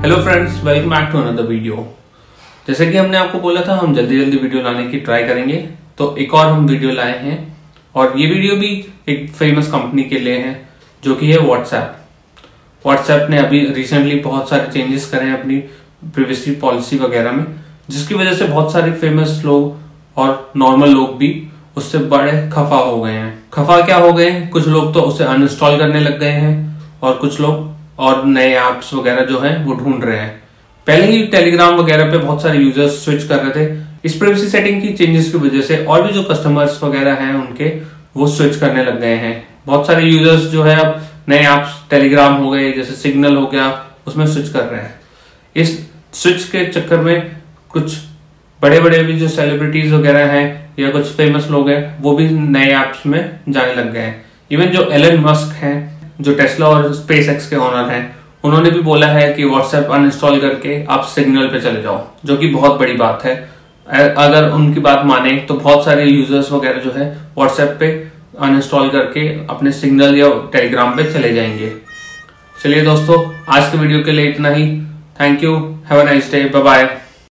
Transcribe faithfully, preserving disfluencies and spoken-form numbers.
Hello friends, welcome back to another video. जैसे कि हमने आपको बोला था हम जल्दी जल्दी वीडियो लाने की ट्राई करेंगे, तो एक और हम वीडियो लाए हैं और ये वीडियो भी एक फेमस कंपनी के लिए है जो कि है व्हाट्सएप। व्हाट्सएप ने अभी रिसेंटली बहुत सारे चेंजेस करे हैं अपनी प्रिवेसी पॉलिसी वगैरह में, जिसकी वजह से बहुत सारे फेमस लोग और नॉर्मल लोग भी उससे बड़े खफा हो गए हैं। खफा क्या हो गए हैं, कुछ लोग तो उसे अनइंस्टॉल करने लग गए हैं और कुछ लोग और नए ऐप्स वगैरह जो हैं वो ढूंढ रहे हैं। पहले ही टेलीग्राम वगैरह पे बहुत सारे यूजर्स स्विच कर रहे थे। इस प्राइवेसी सेटिंग की चेंजेस की वजह से और भी जो कस्टमर्स वगैरह हैं उनके वो स्विच करने लग गए हैं। बहुत सारे यूजर्स जो है अब नए ऐप्स टेलीग्राम हो गए, जैसे सिग्नल हो गया, उसमें स्विच कर रहे हैं। इस स्विच के चक्कर में कुछ बड़े बड़े भी जो सेलिब्रिटीज वगैरह हैं या कुछ फेमस लोग हैं वो भी नए ऐप्स में जाने लग गए हैं। इवन जो एलन मस्क हैं, जो टेस्ला और स्पेस एक्स के ओनर हैं, उन्होंने भी बोला है कि व्हाट्सएप अनइंस्टॉल करके आप सिग्नल पे चले जाओ, जो कि बहुत बड़ी बात है। अगर उनकी बात माने तो बहुत सारे यूजर्स वगैरह जो है व्हाट्सएप पे अनइंस्टॉल करके अपने सिग्नल या टेलीग्राम पे चले जाएंगे। चलिए दोस्तों, आज के वीडियो के लिए इतना ही। Thank you, have a nice day, bye bye.